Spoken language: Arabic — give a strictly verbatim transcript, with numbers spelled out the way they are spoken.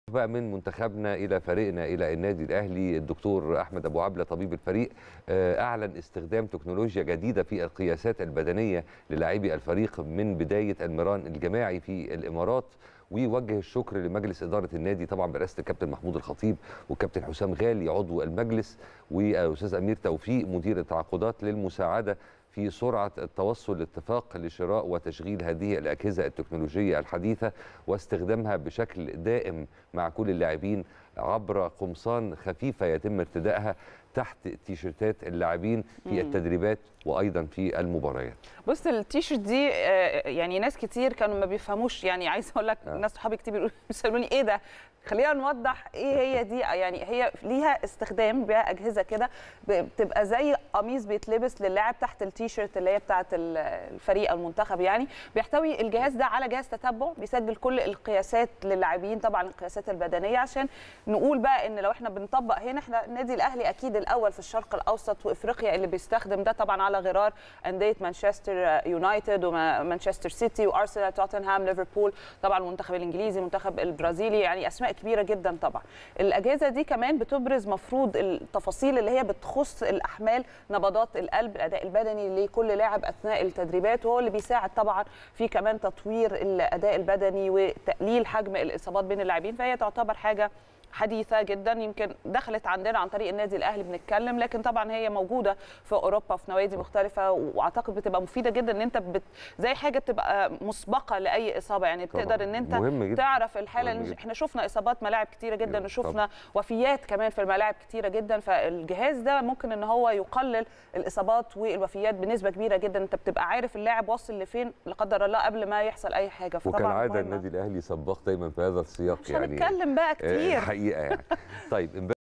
بقى من منتخبنا الى فريقنا الى النادي الاهلي، الدكتور احمد ابو عبله طبيب الفريق اعلن استخدام تكنولوجيا جديده في القياسات البدنيه للاعبي الفريق من بدايه المران الجماعي في الامارات، ويوجه الشكر لمجلس اداره النادي طبعا برئاسه الكابتن محمود الخطيب والكابتن حسام غالي عضو المجلس واستاذ امير توفيق مدير التعاقدات للمساعده في سرعة التوصل لاتفاق لشراء وتشغيل هذه الأجهزة التكنولوجية الحديثة واستخدامها بشكل دائم مع كل اللاعبين عبر قمصان خفيفة يتم ارتدائها تحت تيشيرتات اللاعبين في التدريبات وايضا في المباريات. بص التيشيرت دي يعني ناس كتير كانوا ما بيفهموش، يعني عايز اقول لك آه. ناس صحابي كتير بيقولوا بيسالوني ايه ده؟ خلينا نوضح ايه هي دي. يعني هي ليها استخدام بها اجهزه كده بتبقى زي قميص بيتلبس للاعب تحت التيشيرت اللي هي بتاعه الفريق المنتخب، يعني بيحتوي الجهاز ده على جهاز تتبع بيسجل كل القياسات للاعبين، طبعا القياسات البدنيه، عشان نقول بقى ان لو احنا بنطبق هنا، احنا النادي الاهلي اكيد الاول في الشرق الاوسط وافريقيا اللي بيستخدم ده، طبعا على غرار انديه مانشستر يونايتد ومانشستر سيتي وارسنال توتنهام ليفربول، طبعا المنتخب الانجليزي المنتخب البرازيلي، يعني اسماء كبيره جدا. طبعا الاجهزه دي كمان بتبرز مفروض التفاصيل اللي هي بتخص الاحمال، نبضات القلب، الاداء البدني لكل لاعب اثناء التدريبات، وهو اللي بيساعد طبعا في كمان تطوير الاداء البدني وتقليل حجم الاصابات بين اللاعبين. فهي تعتبر حاجه حديثه جدا، يمكن دخلت عندنا عن طريق النادي الاهلي بنتكلم، لكن طبعا هي موجوده في اوروبا في نوادي مختلفه، واعتقد بتبقى مفيده جدا ان انت بت... زي حاجه بتبقى مسبقه لاي اصابه، يعني بتقدر ان انت تعرف الحاله. احنا شفنا اصابات ملاعب كتيره جدا وشفنا وفيات كمان في الملاعب كتيره جدا، فالجهاز ده ممكن ان هو يقلل الاصابات والوفيات بنسبه كبيره جدا. انت بتبقى عارف اللاعب واصل لفين لا قدر الله قبل ما يحصل اي حاجه. وكان عاده النادي الاهلي سباق دايما في هذا السياق، مش يعني هنتكلم بقى كتير حقيقه يعني. طيب